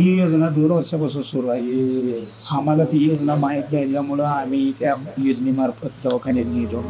ही योजना 2 वर्षापासून सुरू आहे। आम्हाला ती योजना माहीत झाल्यामुळं आम्ही त्या योजनेमार्फत दवाखान्यात गेलो।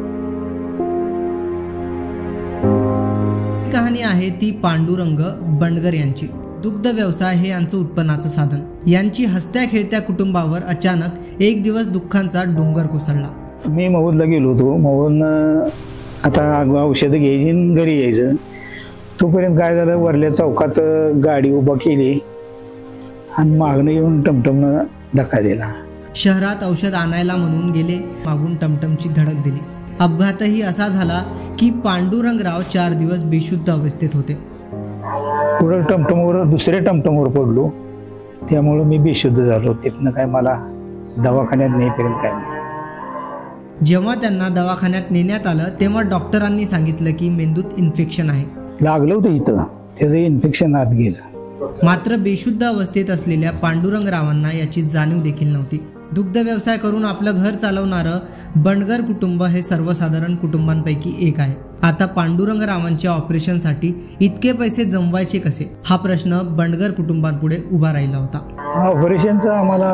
कहाणी आहे ती पांडुरंग बंडगर यांची। दुग्ध व्यवसाय हे यांचं उत्पन्नाचं साधन। यांची हसत्या खेळत्या कुटुंबावर अचानक एक दिवस दुःखांचा डोंगर कोसळला। मी महुदला गेलो होतो। महुदन आता औषधं घ्यायची आणि घरी यायचं। तोपर्यंत काय झालं, वरल्या चौकात गाडी उभा केली आणि मागणं येऊन टमटमनं धक्का दिला। शहरात औषध आणायला म्हणून गेले, मागून टमटमची धडक दिली। अपघातही असा झाला की पांडुरंगराव 4 दिवस बेशुद्ध अवस्थेत होते। पुढे टमटमवर दुसऱ्या टमटमवर पडलो, त्यामुळे मी बेशुद्ध झालो। तिथनं काय मला दवाखान्यात नेईपर्यंत काय नाही। जेव्हा त्यांना दवाखान्यात नेण्यात आलं तेव्हा डॉक्टरांनी सांगितलं की मेंदूत इन्फेक्शन आहे। लागलं होतं इथं, त्याचं इन्फेक्शन आत गेलं। मात्र बेशुद्ध अवस्थेत असलेल्या पांडुरंगरावांना याची जाणीव देखील नव्हती। दुग्ध व्यवसाय करून आपलं घर चालवणारं बंडगर कुटुंब हे सर्वसाधारण कुटुंबांपैकी एक आहे। आता पांडुरंगरावांच्या ऑपरेशनसाठी इतके पैसे जमवायचे कसे, हा प्रश्न बंडगर कुटुंबांपुढे उभा राहिला होता। ऑपरेशनचा आम्हाला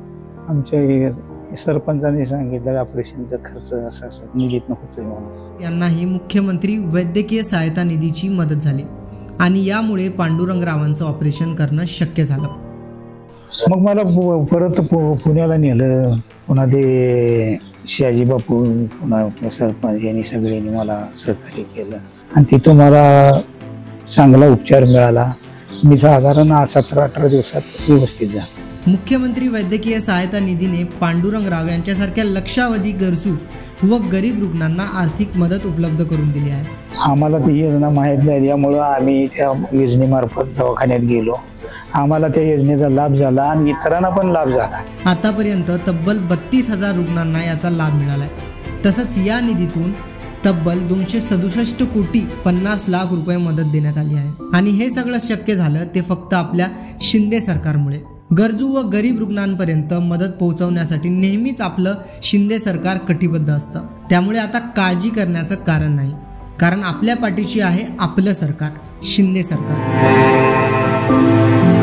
आमच्या सरपंचांनी सांगितलं ऑपरेशनचा खर्च असा निधीत होतोय म्हणून। त्यांनाही मुख्यमंत्री वैद्यकीय सहायता निधीची मदत झाली आणि यामुळे पांडुरंगरावांचं ऑपरेशन करणं शक्य झालं। मग मला परत पुण्याला नेलं। पुन्हा ते शहाजी बापू, पुन्हा सरपंच यांनी सगळ्यांनी मला सहकार्य केलं आणि तिथं मला चांगला उपचार मिळाला। मी साधारण 17-18 दिवसात व्यवस्थित झालो। मुख्यमंत्री वैद्यकीय सहायता निधीने पांडुरंगराव यांच्यासारख्या लक्षावधी गरजू व गरीब रुग्णांना आर्थिक मदत उपलब्ध करून दिली आहे। आम्हाला ती योजना माहीत झाल्यामुळं आम्ही त्या योजनेमार्फत दवाखान्यात गेलो। आम्हाला त्या योजनेचा लाभ झाला आणि इतरांना पण लाभ झाला। आतापर्यंत तब्बल 32,000 रुग्णांना याचा लाभ मिळालाय। तसंच या निधीतून तब्बल 267 कोटी 50 लाख रुपये मदत देण्यात आली आहे आणि हे सगळं शक्य झालं ते फक्त आपल्या शिंदे सरकारमुळे। गरजू व गरीब रुग्णांपर्यंत मदत पोहोचवण्यासाठी नेहमीच आपलं शिंदे सरकार कटिबद्ध असतं। त्यामुळे आता काळजी करण्याचं कारण नाही, कारण आपल्या पाठीशी आहे आपलं सरकार, शिंदे सरकार।